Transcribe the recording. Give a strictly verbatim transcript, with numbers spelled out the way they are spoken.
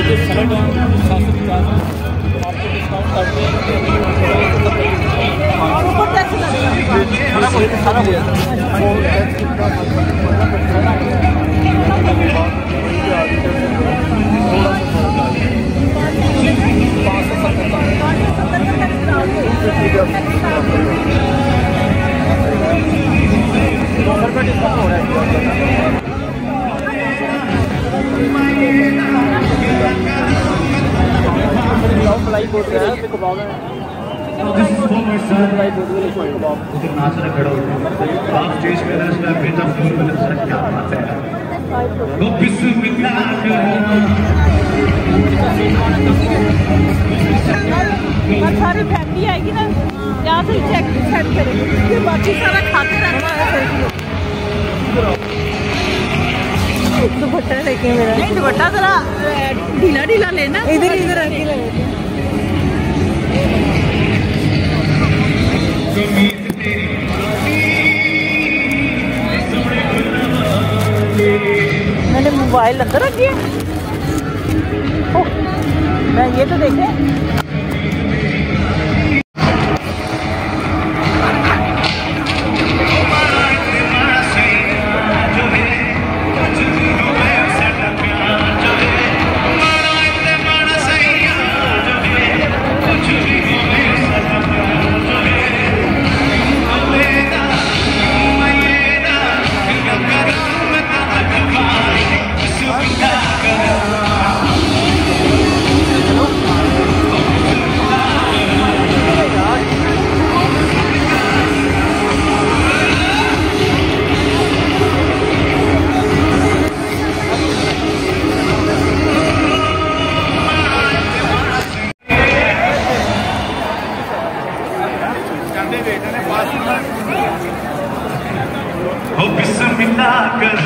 जो शर्ट है सात सौ पचास आपको डिस्काउंट करते हैं। मलाई बोल रहा है कबाब है सारी फैमिली आएगी ना यहाँ से चेक सेट करेंगे बाकी सारा खाते रहना है। दुपट्टा लेके मेरा नहीं दुपट्टा जरा ढीला ढीला लेना इधर इधर आके मैंने मोबाइल अंदर रख दिया। मैं ये तो देखे हो बिस्मिल्लाह कर